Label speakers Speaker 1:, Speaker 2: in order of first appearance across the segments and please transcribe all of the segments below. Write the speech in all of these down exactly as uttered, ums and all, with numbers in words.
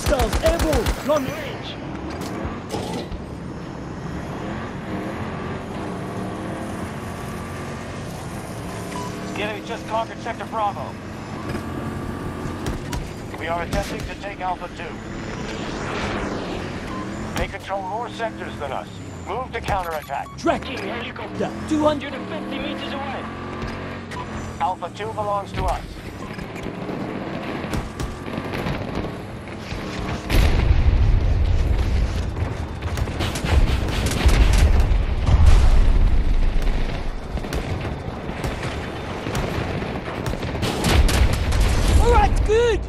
Speaker 1: Hostiles airborne! Long range!
Speaker 2: The enemy just conquered Sector Bravo. We are attempting to take Alpha two. They control more sectors than us. Move to counterattack.
Speaker 1: Tracking helicopter! two hundred fifty meters away!
Speaker 2: Alpha two belongs to us.
Speaker 1: Alright, good!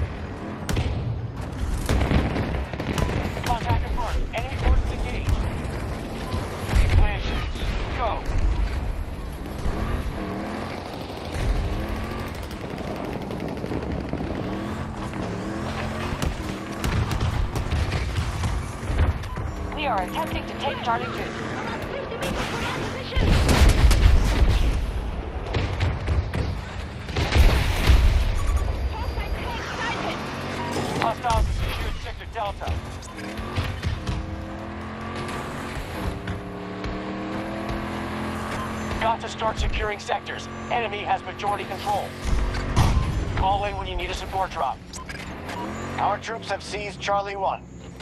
Speaker 2: Contact confirmed. Enemy forces engaged. Clear ships. Go.
Speaker 3: We are attempting to take Charlie two.
Speaker 2: Hostiles have secured Sector Delta. Got to start securing sectors. Enemy has majority control. Call in when you need a support drop. Our troops have seized Charlie one.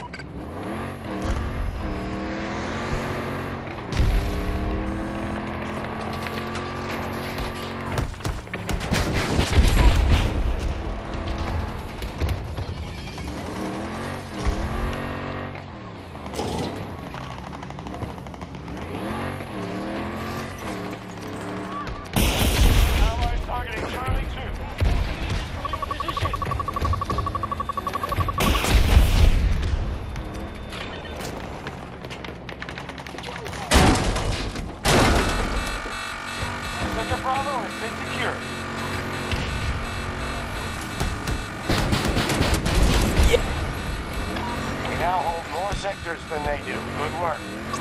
Speaker 2: Allies targeting Charlie two. Position. Sector Bravo has been secured. We now hold more sectors than they do. Good work.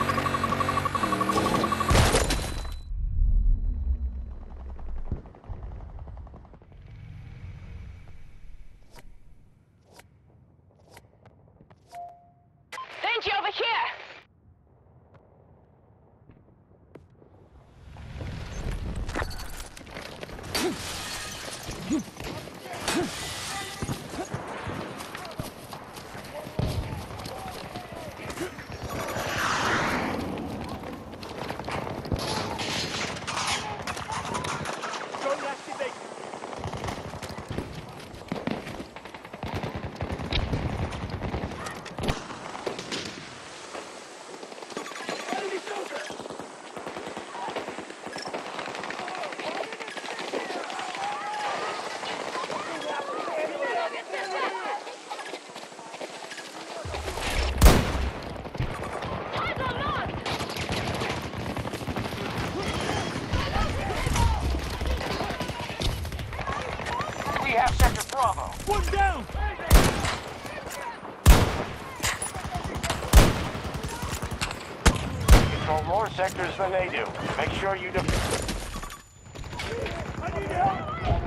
Speaker 3: Danger over here!
Speaker 1: Drone activate!
Speaker 2: We have Sector Bravo.
Speaker 1: One down!
Speaker 2: Control more sectors than they do. Make sure you defend.
Speaker 1: I need help!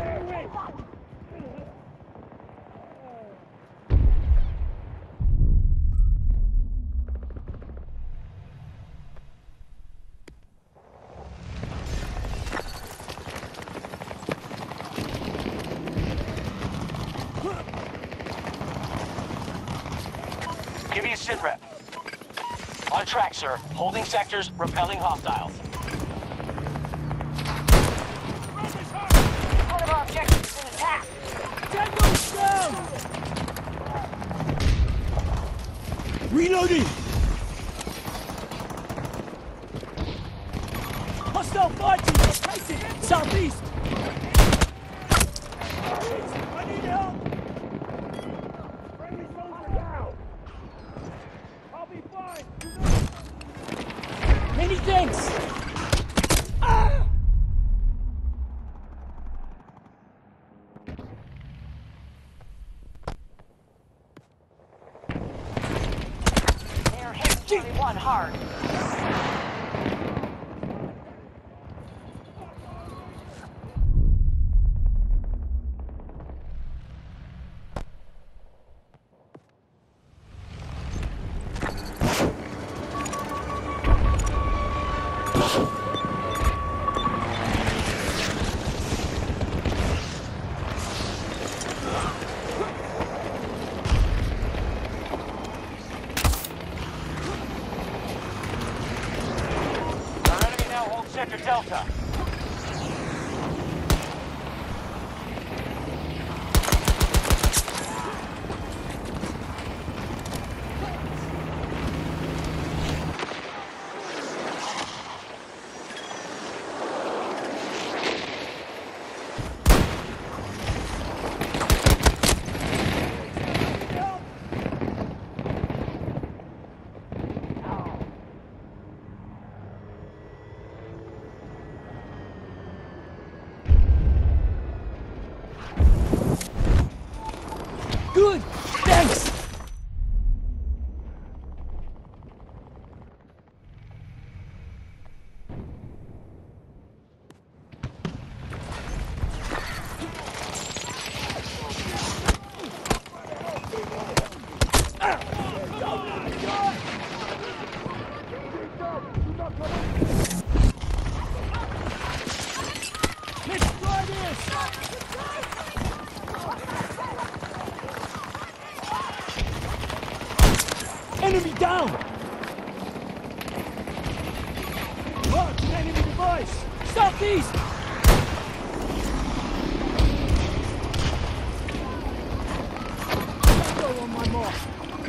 Speaker 2: Give me a sit rep. On track, sir. Holding sectors, repelling hostiles.
Speaker 3: One of our objectives is in attack.
Speaker 1: Tango's down! Reloading! Hostile fighting! Facing! Southeast! I need help! Friendly soldier down! I'll be fine! Many thanks! Ah!
Speaker 3: They're hitting Charlie one hard.
Speaker 2: Our enemy now holds Sector Delta.
Speaker 1: Good! Thanks! Let's try this! Enemy down! Mark an enemy device! Southeast! Tango on my mark!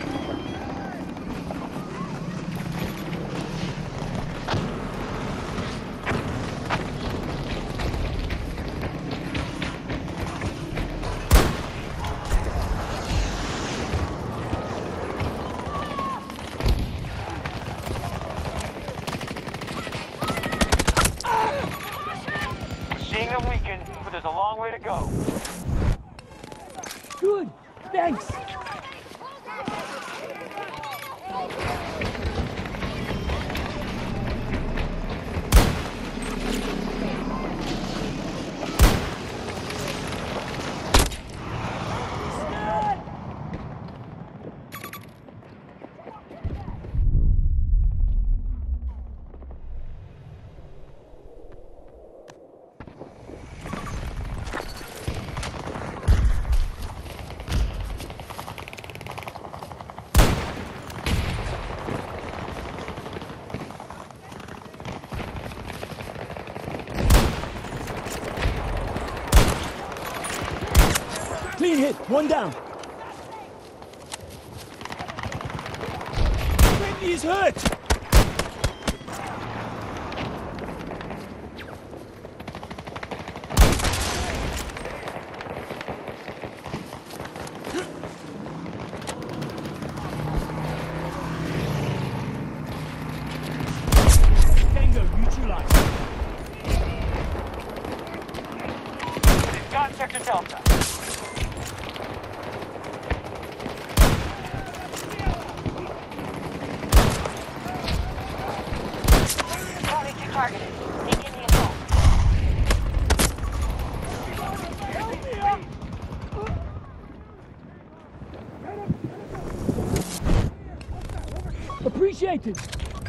Speaker 2: Seeing them weaken, but there's a long way to go.
Speaker 1: Good! Thanks! Clean hit, one down. Bentley is hurt. Tango neutralized.
Speaker 2: They've got Sector Delta.
Speaker 3: Targeted. Begin the assault.
Speaker 1: Appreciated.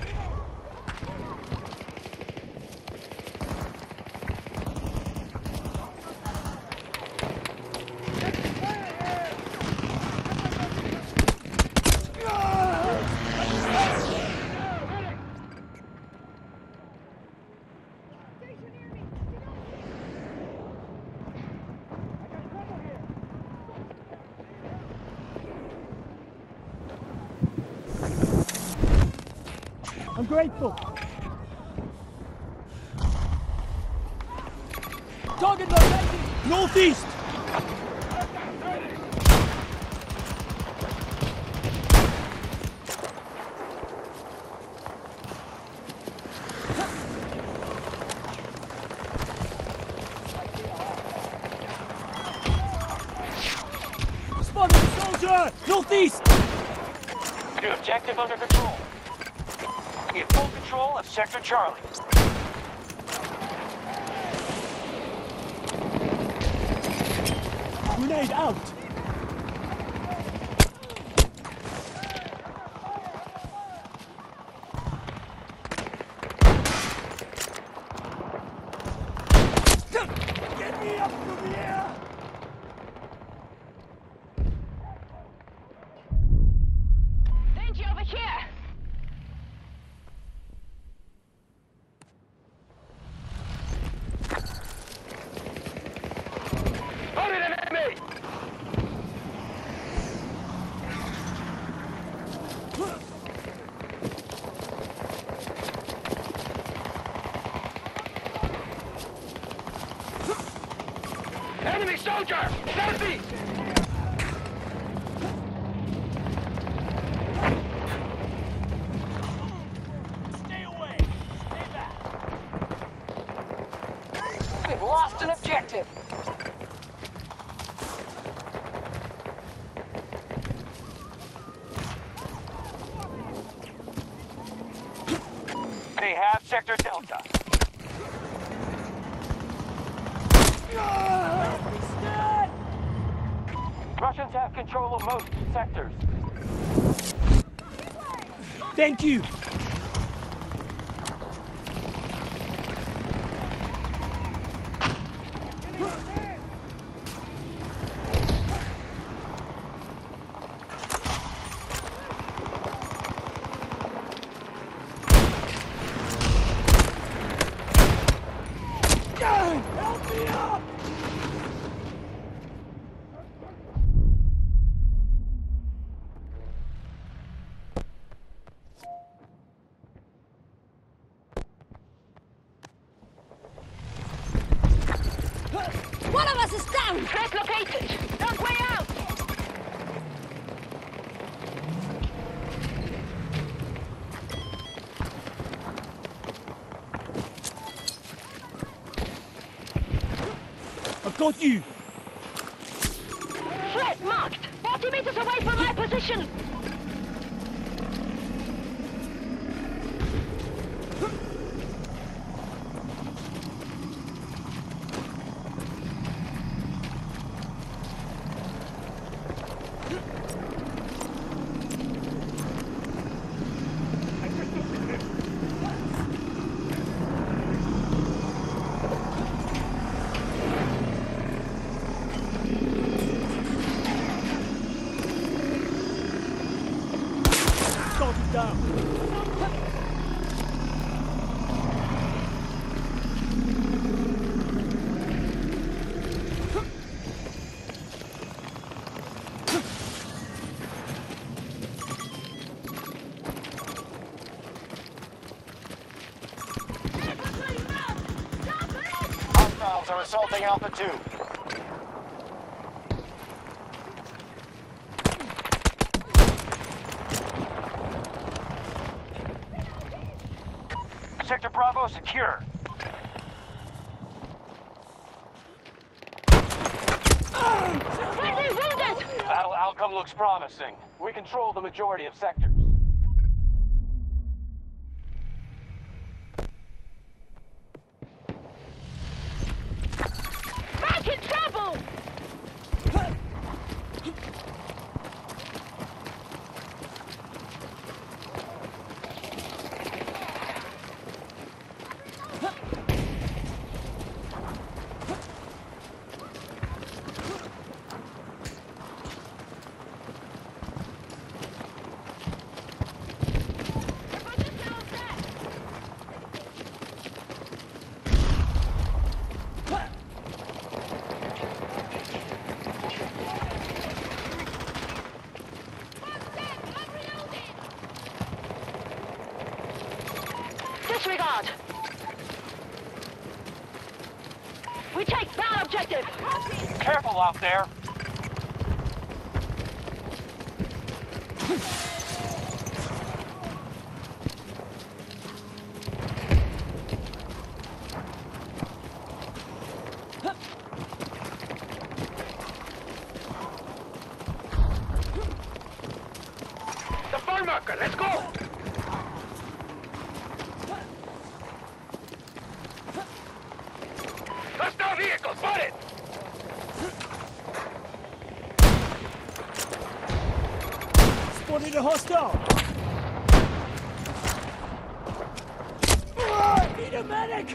Speaker 1: I'm grateful. Target located northeast. Spotted a soldier northeast.
Speaker 2: New objective under control. We have full control of Sector Charlie.
Speaker 1: Grenade out.
Speaker 2: Enemy soldier! Southeast!
Speaker 1: Stay away! Stay back!
Speaker 3: We've lost an objective.
Speaker 2: They have Sector Delta. Russians have control of most sectors.
Speaker 1: Thank you! Help me up!
Speaker 4: One of us is down!
Speaker 3: Threat located. Don't way out.
Speaker 1: I've got you!
Speaker 3: Threat marked. forty meters away from my position.
Speaker 1: Target down!
Speaker 2: Hostiles are assaulting Alpha two. Sector Bravo secure.
Speaker 3: Friendly wounded.
Speaker 2: Battle outcome looks promising. We control the majority of sectors.
Speaker 3: Back in trouble. Disregard. We take that objective.
Speaker 2: Careful out there. The fire marker, let's go! Hostile vehicle spotted!
Speaker 1: Spotted a hostile! Ah, need a medic!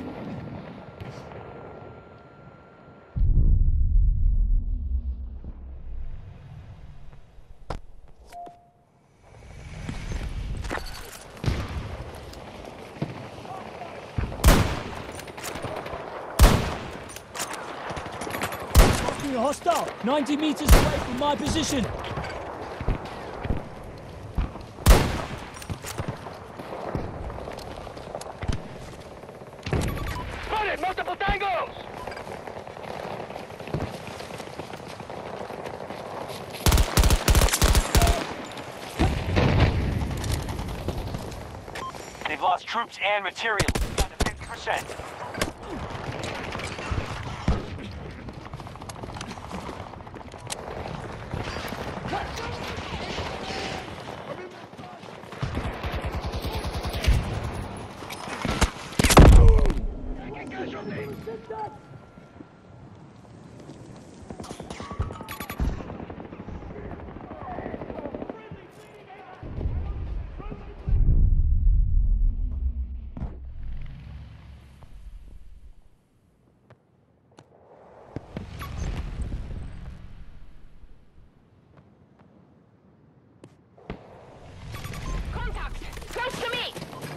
Speaker 1: A hostile! ninety meters away from my position!
Speaker 2: Spotted multiple tangos! troops and materials. Down to fifty percent.
Speaker 3: Close to me!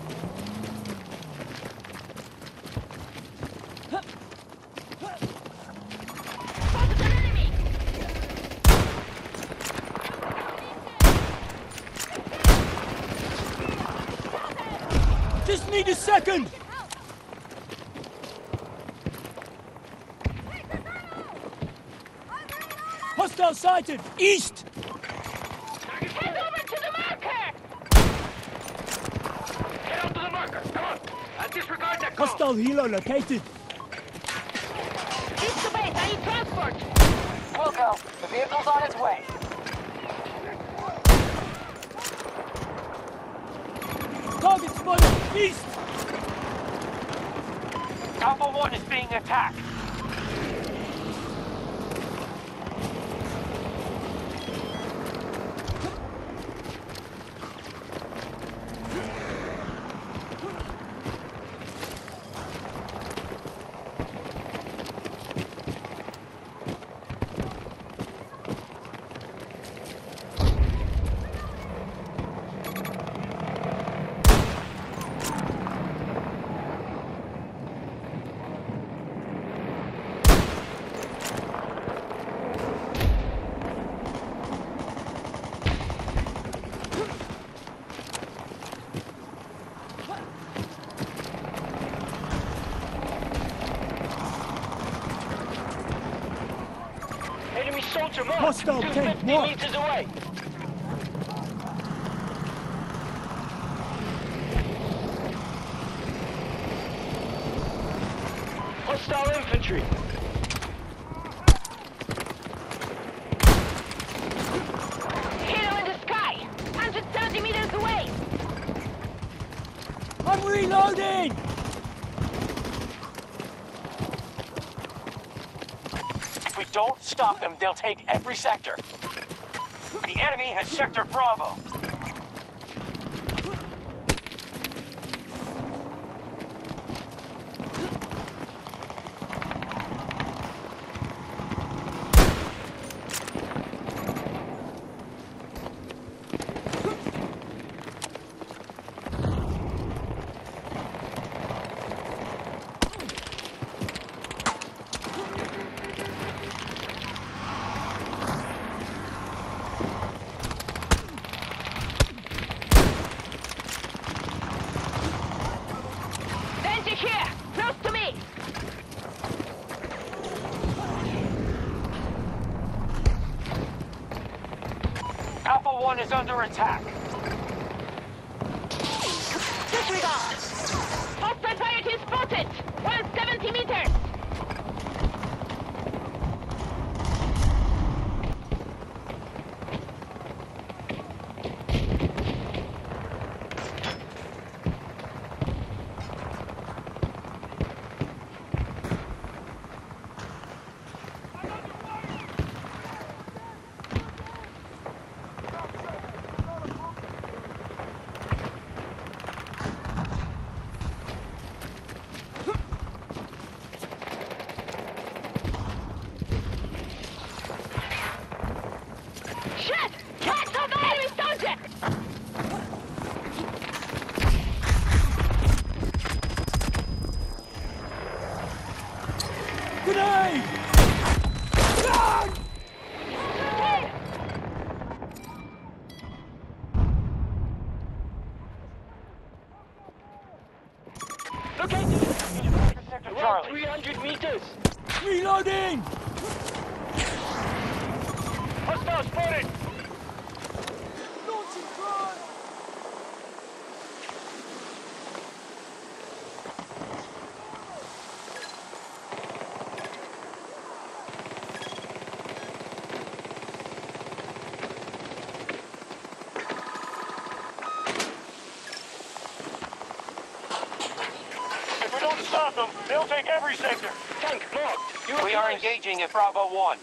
Speaker 3: Spotted an enemy!
Speaker 1: Just need a second! Hostile sighted! East!
Speaker 3: Head over to the marker!
Speaker 2: Get out to the marker! Come on! I'll disregard that call!
Speaker 1: Hostile helo located!
Speaker 3: East to base, I need transport!
Speaker 2: We'll go. The vehicle's on its way.
Speaker 1: Target spotted! East!
Speaker 2: Alpha one is being attacked. Enemy soldier marked.
Speaker 1: Hostile
Speaker 2: two
Speaker 1: tank
Speaker 2: fifty
Speaker 1: marked.
Speaker 2: meters away. Hostile infantry.
Speaker 3: Helo in the sky! one hundred seventy meters away!
Speaker 1: I'm reloading!
Speaker 2: If we don't stop them, they'll take every sector. The enemy has Sector Bravo.
Speaker 3: Sentry here! Close to me!
Speaker 2: Alpha one is under attack.
Speaker 3: Disregard! Hostile priority spotted! one hundred seventy meters! Shit! Catch on the enemy soldier!
Speaker 1: Grenade!
Speaker 2: Located. Sector Charlie. three hundred meters.
Speaker 1: Reloading!
Speaker 2: Hostile spotted.
Speaker 1: Launching drone! They'll take every sector.
Speaker 2: Tank marked. You we are engaging at Bravo one.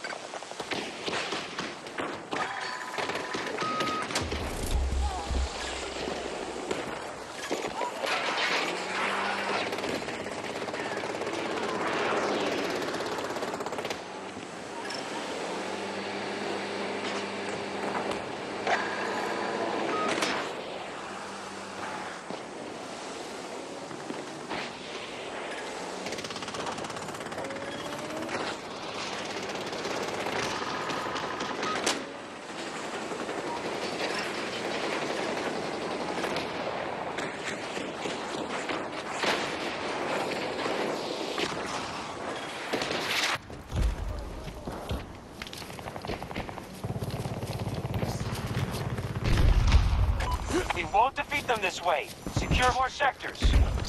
Speaker 2: We won't defeat them this way. Secure more sectors.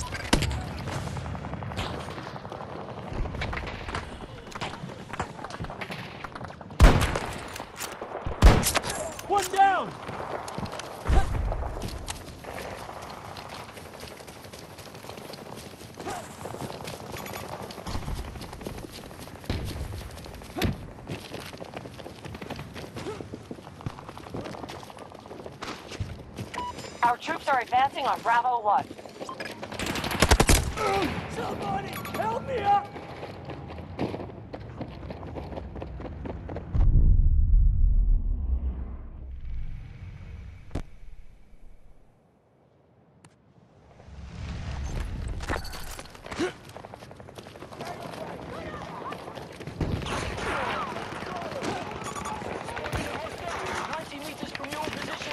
Speaker 1: One down!
Speaker 3: Our troops are advancing on Bravo one.
Speaker 1: Somebody help me up!
Speaker 2: ninety meters from your position.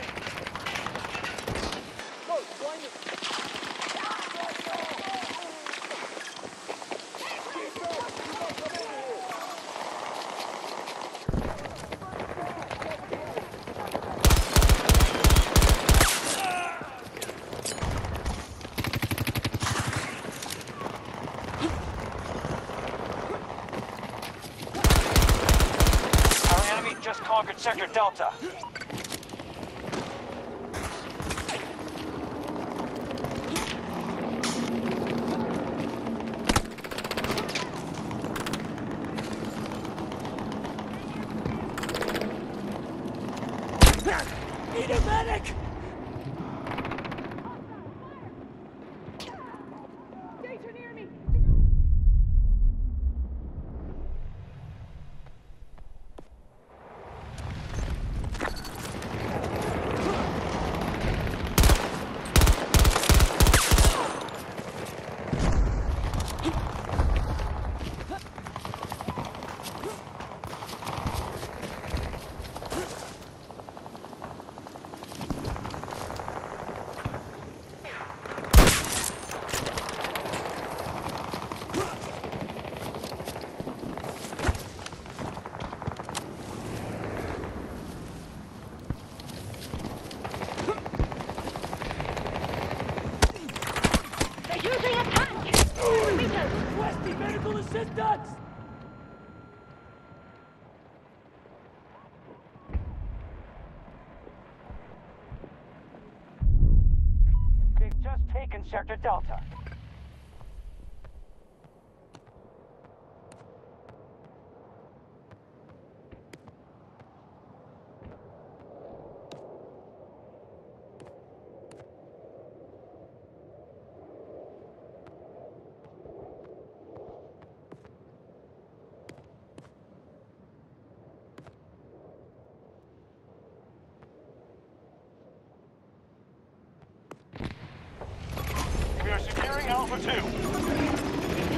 Speaker 2: Our enemy just conquered Sector Delta.
Speaker 1: Need a medic!
Speaker 3: Danger near me! They're using a tank!
Speaker 1: Requesting medical assistance!
Speaker 2: They've just taken Sector Delta. We are securing Alpha two.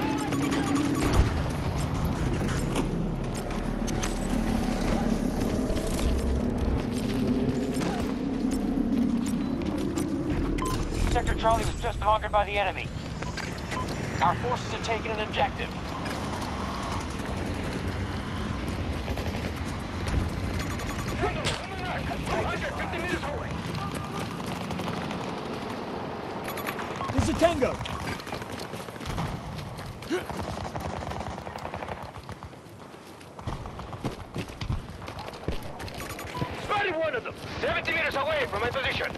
Speaker 2: Sector Charlie was just conquered by the enemy. Our forces have taken an objective. fifty meters away.
Speaker 1: There's a Tango!
Speaker 2: Spotted one of them! seventy meters away from my position.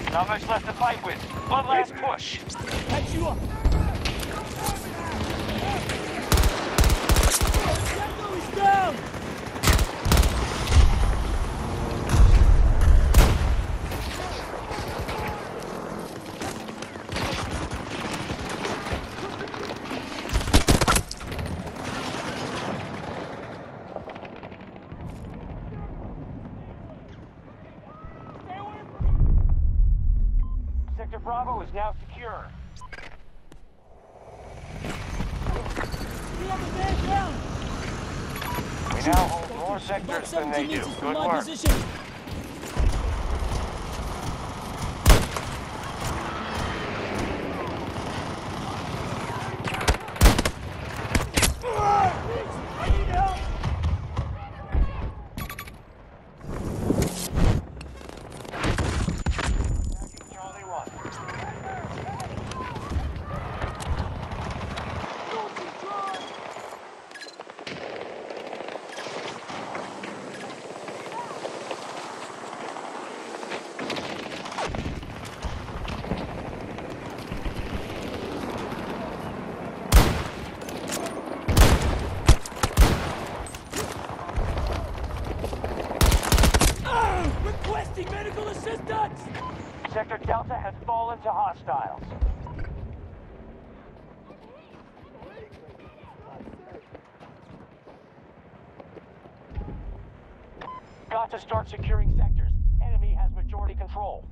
Speaker 2: Not much left to fight with. One last push.
Speaker 1: Catch you up. Tango is down.
Speaker 2: Sector Bravo is now secure.
Speaker 1: We have a man down.
Speaker 2: We now hold more
Speaker 1: About
Speaker 2: sectors than they
Speaker 1: seventy
Speaker 2: do.
Speaker 1: meters from
Speaker 2: Good
Speaker 1: my
Speaker 2: work.
Speaker 1: position. I need help.
Speaker 2: Charlie one.
Speaker 1: Ah! Requesting medical assistance.
Speaker 2: Sector Delta has fallen to hostiles. Got to start securing sectors. Enemy has majority control.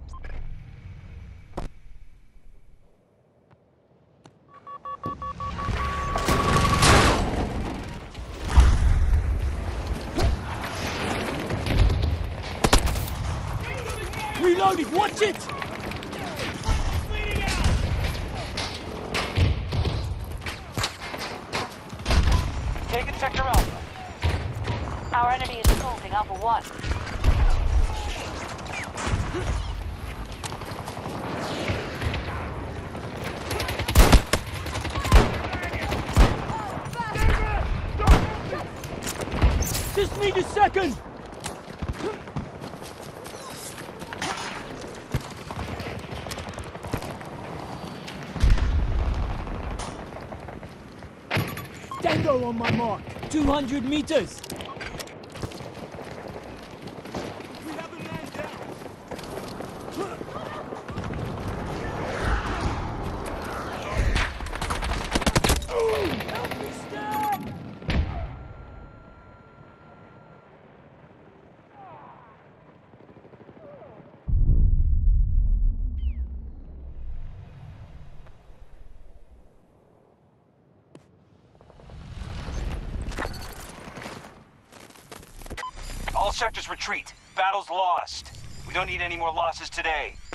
Speaker 1: Reloading. Watch it.
Speaker 2: Taking Sector Alpha.
Speaker 3: Our enemy is assaulting Alpha one.
Speaker 1: Just need a second. Tango on my mark. two hundred meters. We have a man down. Ooh, help me stop!
Speaker 2: All sectors retreat. Battle's lost. We don't need any more losses today.